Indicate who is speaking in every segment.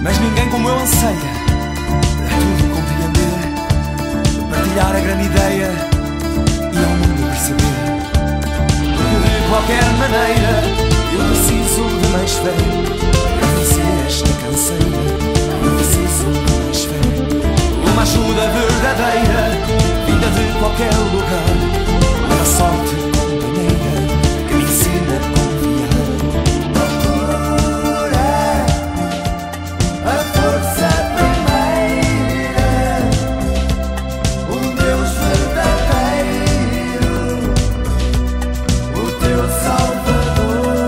Speaker 1: mas ninguém como eu anseia tudo compreender, partilhar a grande ideia e ao mundo perceber. Porque de qualquer maneira eu preciso de mais fé para vencer esta canseira. Eu preciso de mais fé, uma ajuda verdadeira vinda de qualquer lugar, uma sorte companheira que me ensina a confiar. Procura a força primeira, um Deus verdadeiro, o teu Salvador.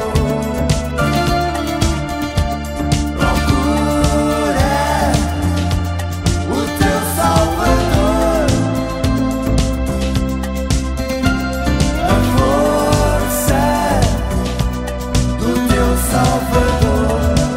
Speaker 1: Procura o teu Salvador, a força do teu Salvador.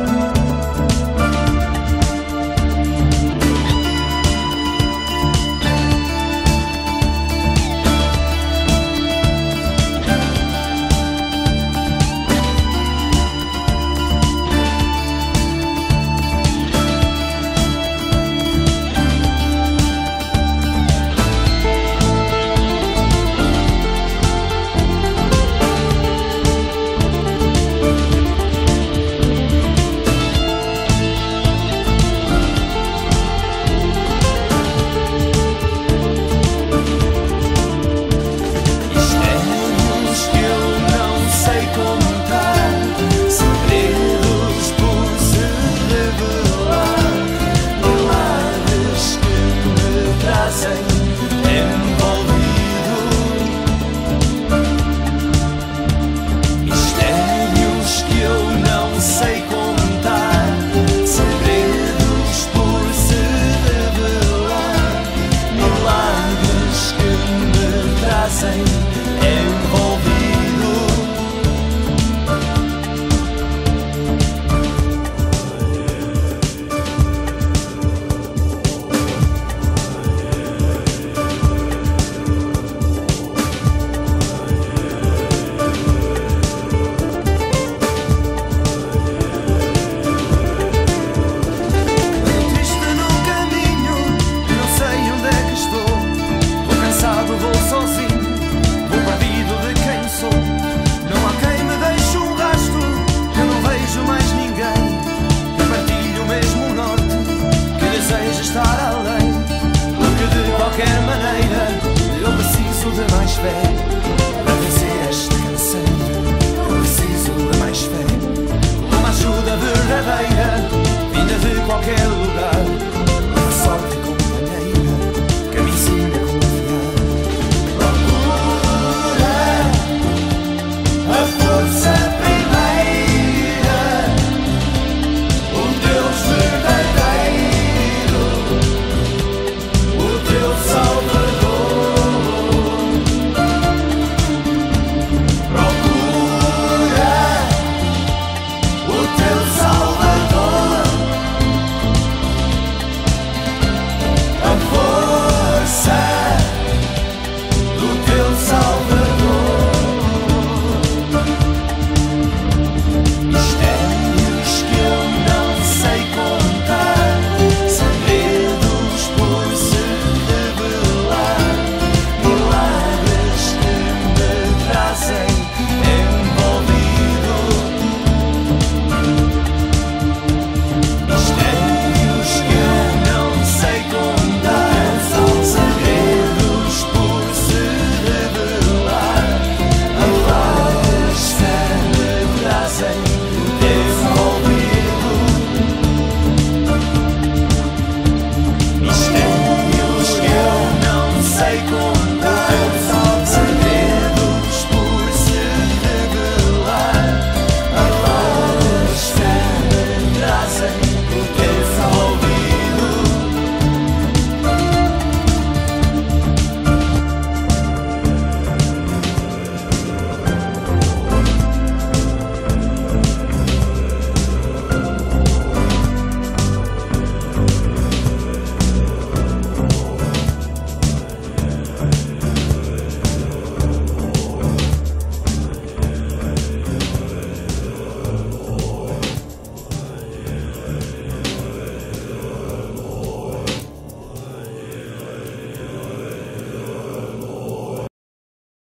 Speaker 1: Mistérios que eu não sei contar, segredos por se revelar, milagres que me trazem envolvido. Mistérios que eu não sei contar, segredos por se revelar, milagres que me trazem envolvido. Ando triste no caminho, não sei onde é que estou. Vou cansado, vou sozinho, vou perdido de quem sou. Não há quem me deixe um rastro, eu não vejo mais ninguém que partilhe o mesmo norte, que deseja estar além. Porque de qualquer maneira eu preciso de mais fé para vencer esta canseira. Eu preciso de mais fé, uma ajuda verdadeira vinda de qualquer lugar, uma sorte companheira que me ensina a confiar. Procura a força primeira, um Deus verdadeiro, o teu Salvador. Procura o teu